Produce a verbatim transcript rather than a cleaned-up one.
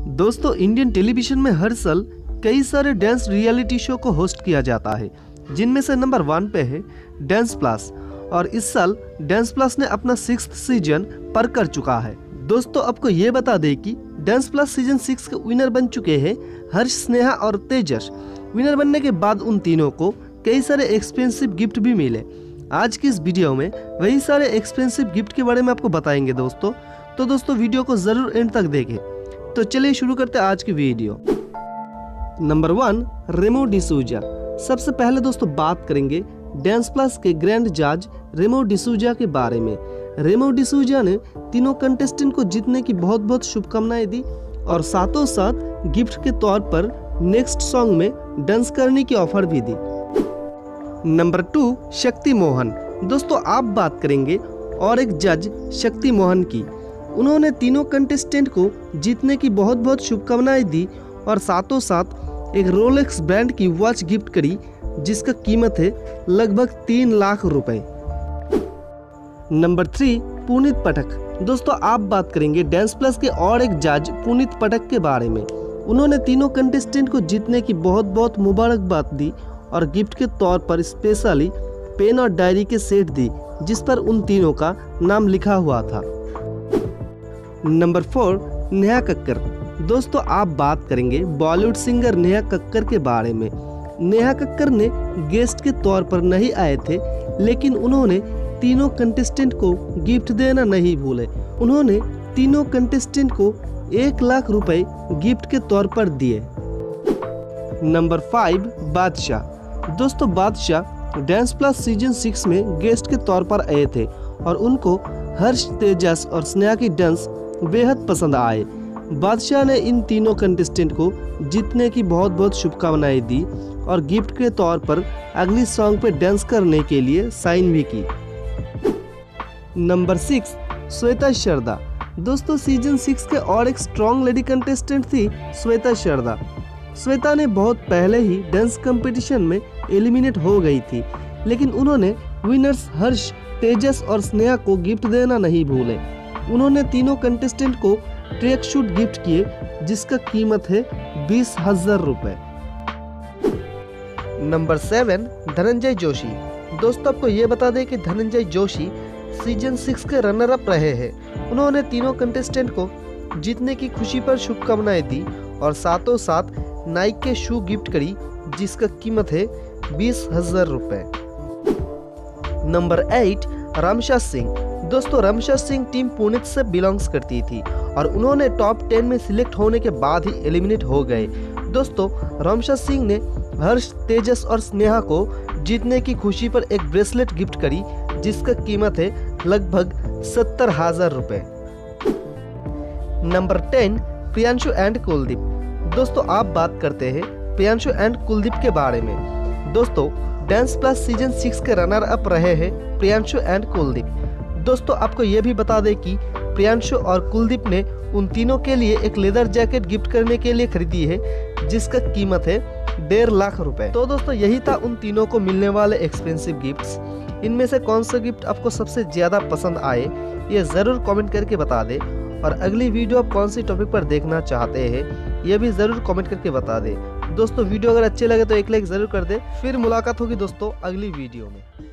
दोस्तों, Indian television में हर साल कई सारे डांस रियलिटी शो को होस्ट किया जाता है, जिनमें से नंबर वन पे है डांस प्लस। और इस साल डांस प्लस ने अपना सिक्स्थ सीजन पर कर चुका है। दोस्तों, आपको ये बता दें कि डांस प्लस सीजन सिक्स के विनर बन चुके हैं हर्ष, स्नेहा और तेजस। विनर बनने के बाद उन तीनों को कई सारे एक्सपेंसिव गिफ्ट भी मिले। आज की इस वीडियो में वही सारे एक्सपेंसिव गिफ्ट के बारे में आपको बताएंगे दोस्तों। तो दोस्तों, वीडियो को जरूर एंड तक देखें। तो चलिए शुरू करते हैं आज की video. Number one, Remo D'Souza. सबसे पहले दोस्तों बात करेंगे डांस प्लस के ग्रैंड जज रेमो डिसूजा के बारे में। रेमो डिसूजा ने तीनों कंटेस्टेंट को जीतने की बहुत बहुत शुभकामनाएं दी और साथों साथ गिफ्ट के तौर पर नेक्स्ट सॉन्ग में डांस करने की ऑफर भी दी। Number two, Shakti Mohan. दोस्तों, आप बात करेंगे और एक जज शक्ति मोहन की। उन्होंने तीनों कंटेस्टेंट को जीतने की बहुत बहुत शुभकामनाएं दी और साथों साथ एक रोलेक्स ब्रांड की वॉच गिफ्ट करी, जिसका कीमत है लगभग तीन लाख रुपए। नंबर थ्री, पुनीत पटक। दोस्तों, आप बात करेंगे डांस प्लस के और एक जज पुनीत पटक के बारे में। उन्होंने तीनों कंटेस्टेंट को जीतने की बहुत बहुत मुबारकबाद दी और गिफ्ट के तौर पर स्पेशली पेन और डायरी के सेट दी, जिस पर उन तीनों का नाम लिखा हुआ था। Number four, Neha Kakkar. दोस्तों, आप बात करेंगे बॉलीवुड सिंगर नेहा कक्कर के बारे में। नेहा कक्कर ने गेस्ट के तौर पर नहीं आए थे, लेकिन उन्होंने तीनों कंटेस्टेंट को गिफ्ट देना नहीं भूले। उन्होंने तीनों कंटेस्टेंट को एक लाख रुपए गिफ्ट के तौर पर दिए। Number five, Badshah. दोस्तों, Badshah dance plus season six में गेस्ट के तौर पर आए थे और उनको हर्ष, तेजस और स्नेहा की डांस बेहद पसंद आए। बादशाह ने इन तीनों कंटेस्टेंट को जीतने की बहुत बहुत शुभकामनाएं दी और गिफ्ट के तौर पर अगली सॉन्ग पे डांस करने के लिए साइन भी की। नंबर सिक्स, श्वेता शरदा। दोस्तों, सीजन सिक्स के और एक स्ट्रॉन्ग लेडी कंटेस्टेंट थी श्वेता शरदा। श्वेता ने बहुत पहले ही डांस कंपटीशन में एलिमिनेट हो गई थी, लेकिन उन्होंने विनर्स हर्ष, तेजस और स्नेहा को गिफ्ट देना नहीं भूले। उन्होंने तीनों कंटेस्टेंट को ट्रैक शूट गिफ्ट किए, जिसका कीमत है बीस हजार रुपए। Number seven, Dhananjay Joshi. दोस्तों, आपको ये बता दें कि धनंजय जोशी सीजन सिक्स के रनर अप रहे हैं। उन्होंने तीनों कंटेस्टेंट को जीतने की खुशी पर शुभकामनाएं दी और साथों साथ नाइक के शू गिफ्ट करी, जिसका कीमत है बीस हजार रुपए। Number eight, Ramsha Singh. दोस्तों, रामशा सिंह टीम पुनीत से बिलोंग्स करती थी और उन्होंने टॉप टेन में सिलेक्ट होने के बाद ही एलिमिनेट हो गए। दोस्तों, रामशा सिंह ने हर्ष, तेजस और स्नेहा को जीतने की खुशी पर एक ब्रेसलेट गिफ्ट करी, जिसका कीमत है लगभग सत्तर हजार रुपए। Number ten, Priyanshu and Kuldeep. दोस्तों, आप बात करते हैं प्रियांशु एंड कुलदीप के बारे में। दोस्तों, डांस प्लस सीजन सिक्स के रनर अप रहे हैं प्रियांशु एंड कुलदीप। दोस्तों, आपको ये भी बता दें कि प्रियांशु और कुलदीप ने उन तीनों के लिए एक लेदर जैकेट गिफ्ट करने के लिए खरीदी है, जिसका कीमत है डेढ़ लाख रुपए। तो दोस्तों, यही था उन तीनों को मिलने वाले एक्सपेंसिव गिफ्ट्स। इनमें से कौन सा गिफ्ट आपको सबसे ज्यादा पसंद आए, ये जरूर कमेंट करके बता दे। और अगली वीडियो आप कौन सी टॉपिक पर देखना चाहते हैं, ये भी जरूर कमेंट करके बता दे। दोस्तों, वीडियो अगर अच्छे लगे तो एक लाइक जरूर कर दे। फिर मुलाकात होगी दोस्तों अगली वीडियो में।